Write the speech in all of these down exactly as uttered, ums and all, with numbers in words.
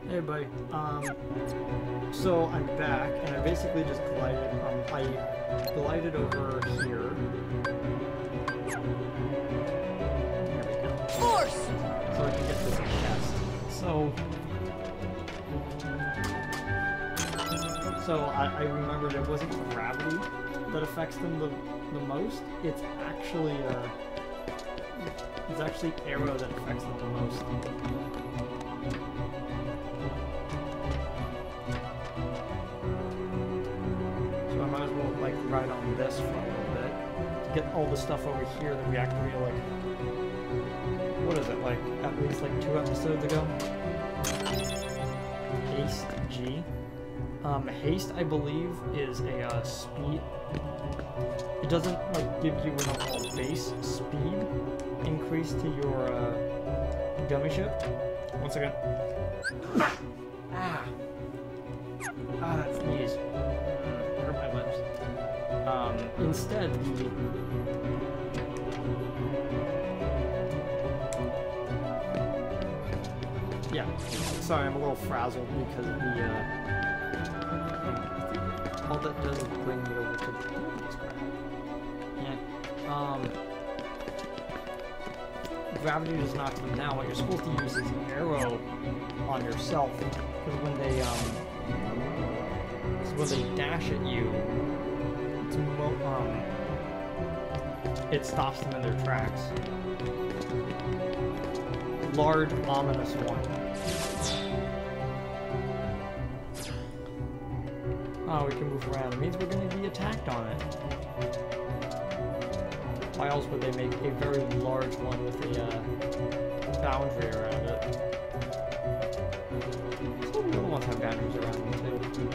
Hey, buddy. Um, so I'm back, and I basically just glided. Um, I glided over here. There we go. Force. So I can get this chest. So, so I, I remembered it wasn't gravity that affects them the the most. It's actually uh, it's actually arrow that affects them the most. Like ride on this for a little bit to get all the stuff over here that we activated like what is it like at least like two episodes ago. Haste G. Um, haste I believe is a uh, speed. It doesn't like give you an overall base speed increase to your uh, gummy ship. One second. Ah. Ah, that sneeze. Hurt my lips. Um, instead, the yeah. Sorry, I'm a little frazzled because of the uh, all that does is bring me over to the yeah. Um, gravity does not come down. What you're supposed to use is an arrow on yourself because when they um, when they dash at you. Um, it stops them in their tracks. Large, ominous one. Oh, we can move around. It means we're going to be attacked on it. Why else would they make a very large one with a uh, boundary around it? Some of the other ones have boundaries around them too.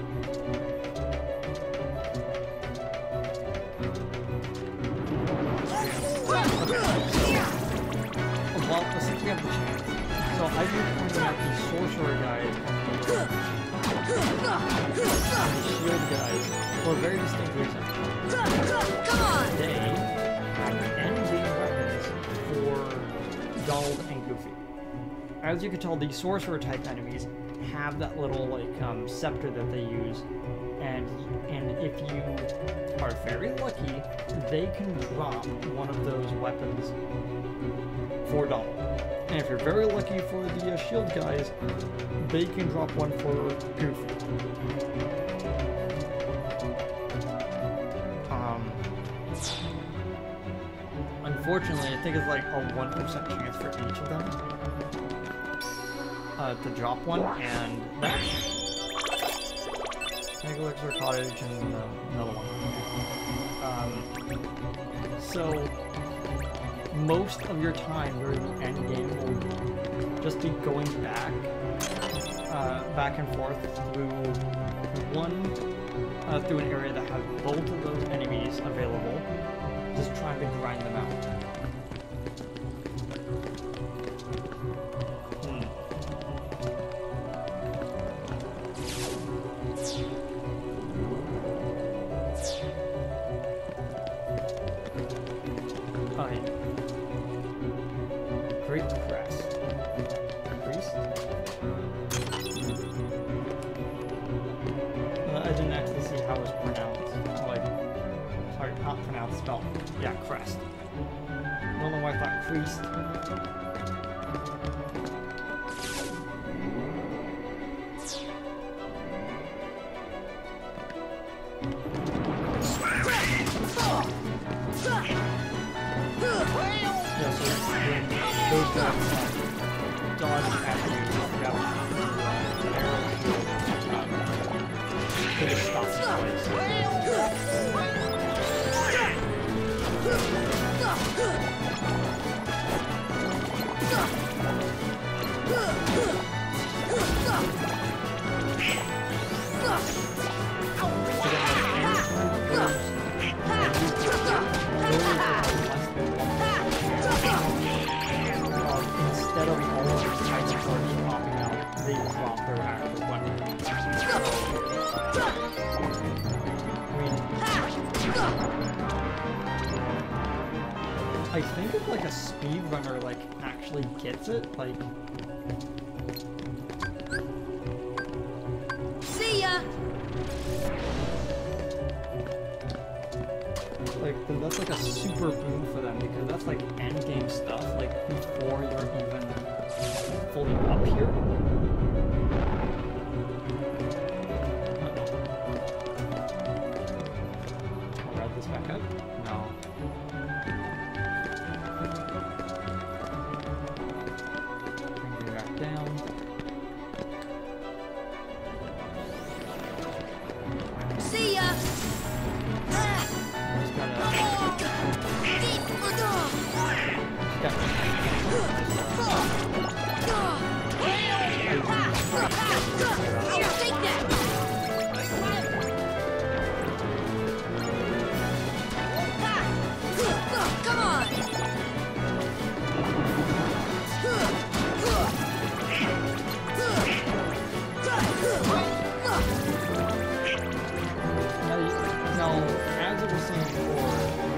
Well, let's see if we have the chance. So I've been pointing out the sorcerer guys and the shield guys for a very distinct reason. They have endgame weapons for Donald and Goofy. As you can tell, the sorcerer type enemies have that little like um, scepter that they use, and and if you are very lucky, they can drop one of those weapons for Donald. And if you're very lucky for the uh, shield guys, they can drop one for Goofy. Um, unfortunately, I think it's like a one percent chance for each of them uh, to drop one, and that's Mega Elixir Cottage and uh, another one. Um, so, most of your time during the end game will just be going back, uh, back and forth through one, uh, through an area that has both of those enemies available, just trying to grind them out. Yeah, crest. I don't know why I thought creased. Yeah, so those guys dodge at you. Yeah. Arrow shield. They just stop in place. Instead of all of the types of cards dropping out, they drop their actual weapon. I mean, I think if like a speedrunner like actually gets it, like like a super boon for them because that's like end game stuff, like before you're even fully up here. Uh-oh. I'll ride this back up. No. Bring it back down. See ya. Just gotta. Here, take that. Come on. Now, as I was saying before,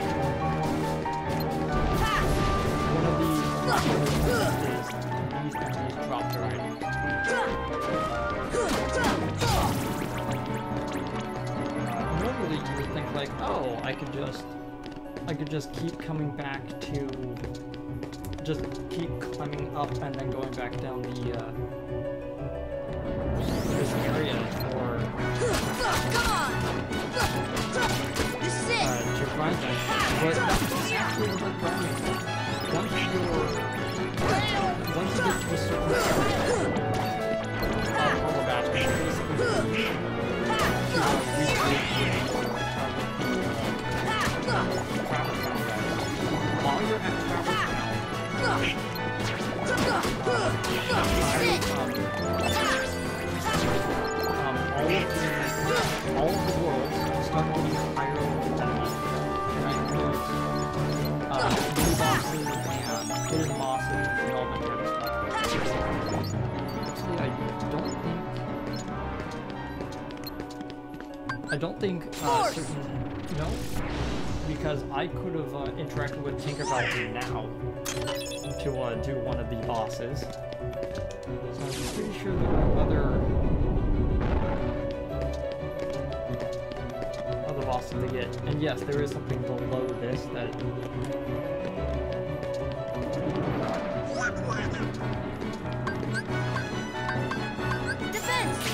one of the is these enemies drop their items. Normally, you would think like, oh, I could just, I could just keep coming back to, just keep climbing up and then going back down the uh, this area for. Come on. This is it. Uh, to find them, but that's actually what driving. Once you're, once you get to a certain area of all the battles, basically to uh, recreate Traverse Town guys. While you're at Traverse Town, um, all of the all of the worlds start getting higher level enemies, and I put uh, blue bosses and hidden bosses and all that kind of stuff. Actually, I don't think I don't think uh, certain no, because I could have uh, interacted with Tinkerbell now to uh, do one of the bosses. So I'm pretty sure there were other. Boss to get, and yes, there is something below this that. Defense.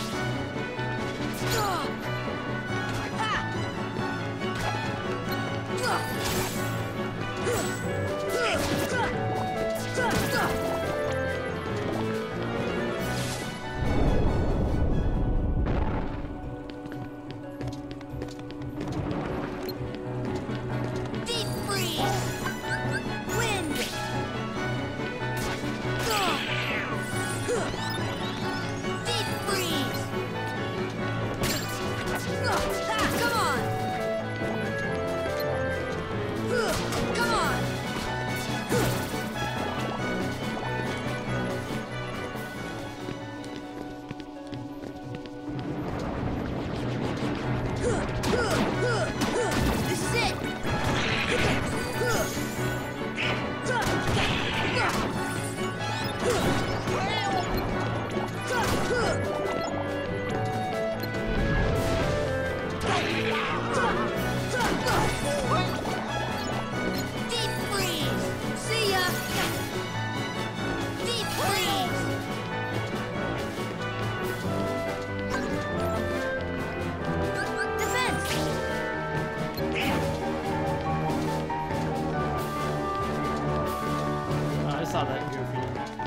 saw that goofy.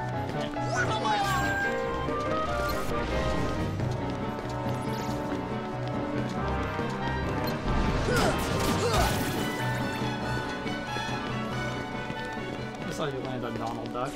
I saw you land on Donald Duck.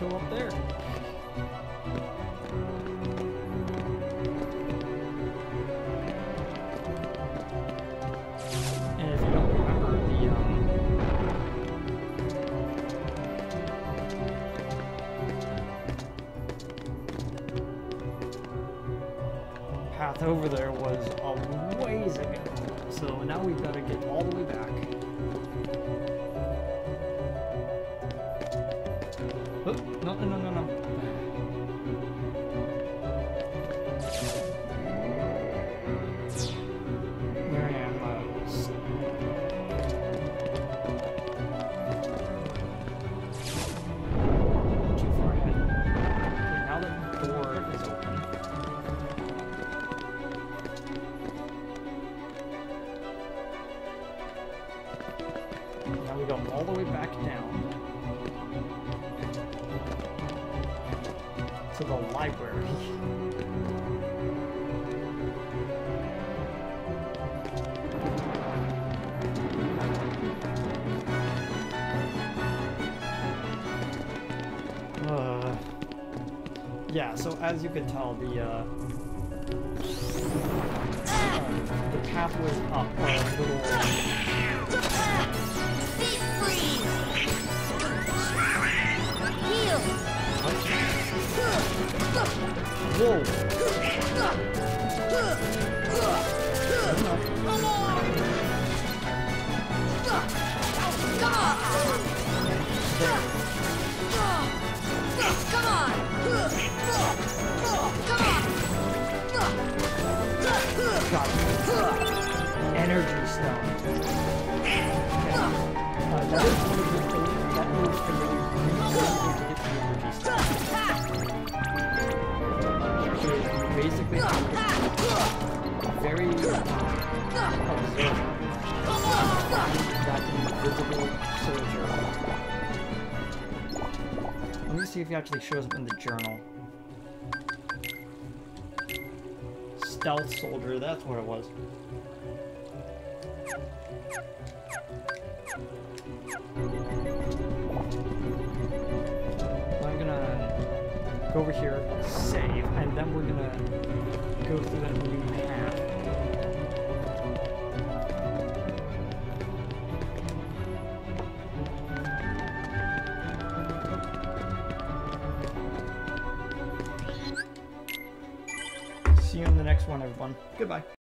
go up there. And if you don't remember the um, path over there was a ways ago. So now we've got to get all the way back. Oh, no, no, no, no, no. Where am I? Too far ahead. Okay, now the door is open. Now we go all the way back down to the library. Uh, yeah, so as you can tell, the uh, uh, the path was up a little. Deep freeze! Heal! Whoa! Come on! Come on! Come on! Got it. Energy stone. Okay. Uh, that is one of the things that moves for you. You need to get the energy stone. Okay, basically very observant. That invisible soldier. Let me see if he actually shows up in the journal. Stealth soldier, that's what it was. I'm gonna go over here, save, and then we're gonna go through that new path. See you in the next one, everyone. Goodbye.